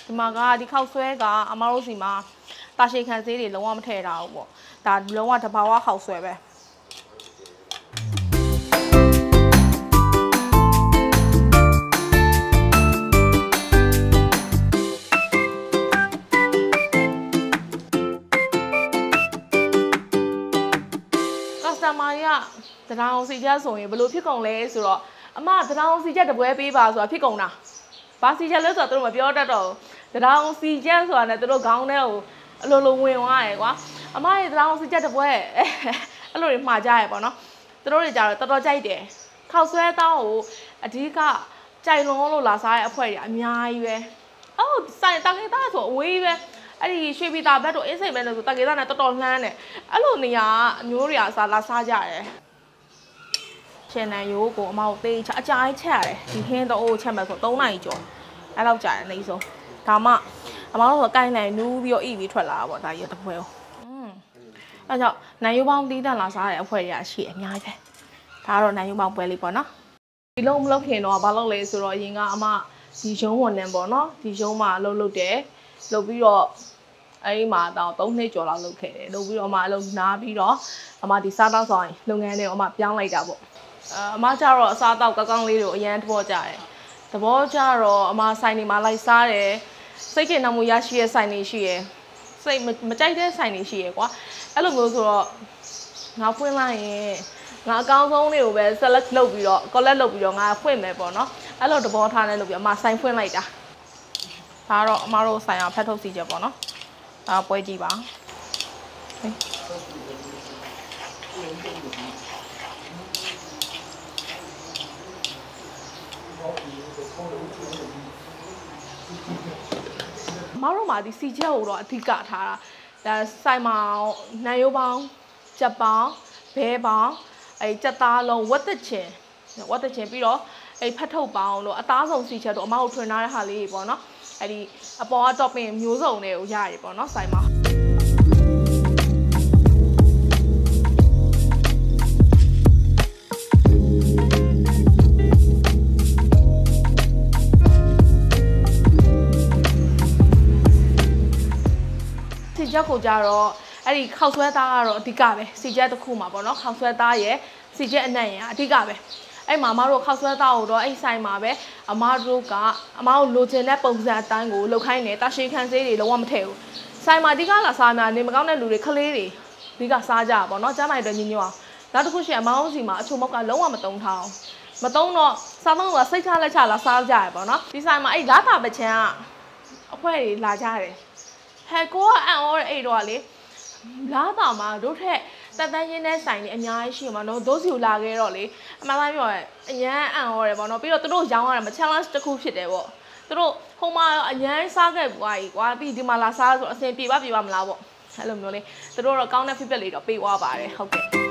ဒီမှာကဒီခောက်ဆွဲကအမတို့စီမှာတာရှည်ခံဆေးတွေလုံးဝမထည့်ထားဘူးပေါ့ဒါလုံးဝတဘာဝခောက်ဆွဲပဲမာရီကတရားအောင်စီချက်ဆိုရင်ဘယ်လိုဖြစ်ကုန်လဲဆိုတော့အမတရားအောင်စီချက်တပွဲပေးပါဆိုတာဖြစ်ကုန်တာဘာစီချက်လဲဆိုတော့သူတို့မပြောတတ်တော့ဘူးတရားအောင်စီချက်ဆိုတာနဲ့သူတို့ခေါင်းထဲကိုအလိုလိုဝင်သွားတယ်ကွာအမရဲ့တရားအောင်စီချက်တပွဲအဲ့လိုတွေမှားကြရပေါ့နော်သူတို့တွေကြတော့တော်တော်ကြိုက်တယ်ခောက်ဆွဲတောင်းကိုအဓိကကြိုက်လုံးလို့လာစားတဲ့အဖွဲတွေအများကြီးပဲအော်စိုင်တာခေတာဆိုအဝေးပဲအဲ့ဒီရွှေပြည်သားဘက်တို့အင်းစိန်ဘက်တို့ဆိုတကေသားနဲ့တော်တော်လှမ်းတယ်အဲ့လိုနေရာအမျိုးတွေအစားလာစားကြတယ်ရှင်နန်ရိုးကိုအမတို့သေးချအကြိုင်းချက်ရတယ်ဒီဟင်းတော့ချက်မဲ့ဆို3နိုင်ကျော်အဲ့လောက်ကြာတယ်နေဆုံးဒါမှအမတို့ဆိုကိုင်းနိုင်နူးပြီးတော့ဣပြီးထွက်လာတာပေါ့ဒါရတပွဲကိုအဲ့ကြောင့်နန်ရိုးပေါင်းတီးတန့်လာစားတဲ့အဖွဲတွေကရှိအများကြီးပဲဒါကတော့နန်ရိုးပေါင်းပွဲလေးပေါ့နော်ဒီလုံးမလုပ်ခင်တော့ဘာလုပ်လဲဆိုတော့အရင်ကအမဒီရုံးဝန်ထမ်းပေါ့နော်ဒီရုံးမှာအလုပ်လုပ်တယ်လုပ်ပြီးတော့အဲ့ဒီမှာတော့3နှစ်ကျော်လောက်လုပ်ခဲ့တယ်လုပ်ပြီးတော့အမအလုပ်နားပြီးတော့အမဒီစားတောက်ဆောင်လုပ်ငန်းတွေကိုအမပြောင်းလိုက်တာပေါ့အမကျတော့အစားတောက်ကောင်းလေးတွေကိုအရန်သဘောကျတယ်သဘောကျတော့အမဆိုင်တွေမှာလိုက်စားတယ်စိတ်ကျဉ်နှမှုရရှိတဲ့ဆိုင်တွေရှိရယ်စိတ်မကြိုက်တဲ့ဆိုင်တွေရှိရယ်ကွာအဲ့လိုမျိုးဆိုတော့ငါဖွင့်လိုက်ရင်ငါအကောင်းဆုံးတွေကိုပဲ select လုပ်ပြီးတော့ collect လုပ်ပြီးတော့ငါဖွင့်မယ်ပေါ့နော်အဲ့လိုသဘောထားနဲ့လုပ်ပြီးအမဆိုင်ဖွင့်လိုက်တာဒါတော့အမတို့ဆိုင်အောင်ဖက်ထုတ်စီချက်ပေါ့နော်ဒါပွဲကြည့်ပါမတို့မှာဒီစီချက်ကိုတော့အဓိကထားတာဒါဆိုင်မှာနိုင်ရိုးပေါင်းချက်ပေါင်းဘဲပေါင်းအဲချက်သားလုံးဝတ်သက်ချင်ပြီးတော့အဲဖက်ထုတ်ပေါင်းလို့အသားဆုံးစီချက်တော့အမတို့ထွင်ထားတဲ့ဟာလေးတွေပေါ့နော်အဲ့ဒီအပေါ်က topping မျိုးစုံတွေကိုရရပေါ့နော်ဆိုင်မှာစီချက်ကိုကြတော့အဲ့ဒီခောက်ဆွဲသားကတော့အဓိကပဲစီချက်တစ်ခုမှာပေါ့နော်ခောက်ဆွဲသားရဲ့စီချက်အနံ့ရဲ့အဓိကပဲအဲ့မှာအမတို့ခောက်ဆွဲသားကိုတော့အဲ့ဆိုင်မှာပဲအမတို့ကအမတို့လိုချင်တဲ့ပုံစံအတိုင်းကိုလုပ်ခိုင်းတယ်တာရှည်ခံဆေးတွေလုံးဝမထည့်ဘူးဆိုင်မှာအဓိကလာစားများနေမကောင်းတဲ့လူတွေခလေးတွေအဓိကစားကြပါပေါ့နော်ကျမ်းမာရေးအတွက်ညညအောင်နောက်တစ်ခုရှိအမအောင်စီမှာအချိုမောက်ကလုံးဝမတုံးထားအောင်မတုံးတော့စားတော့ကစိတ်ချလက်ချလာစားကြရပေါ့နော်ဒီဆိုင်မှာအဲ့လာတာပချမ်းကအဖွဲတွေလာကြတယ်ဟဲ့ကိုကအံ့ဩတဲ့အဲ့တော့လေလာတာမှာတို့ထက်တက်တန်းရင်းတဲ့ဆိုင်တွေအများကြီးရှိမှာနော်ဒိုးစီကိုလာခဲ့တော့လေအမှန်တိုင်းပြောရင်အရန်အံ့ဩတယ်ပေါ့နော်ပြီးတော့သူတို့ရောင်းရတယ်မ challenge တစ်ခုဖြစ်တယ်ပေါ့သူတို့ဟိုမှာအရန်စားခဲ့ပွားကြီးကွာပြီးဒီမှာလာစားဆိုအဆင်ပြေပါမလားပေါ့အဲ့လိုမျိုးလေသူတို့တော့ကောင်းတဲ့ feedback လေးတော့ပေးသွားပါတယ်ဟုတ်ကဲ့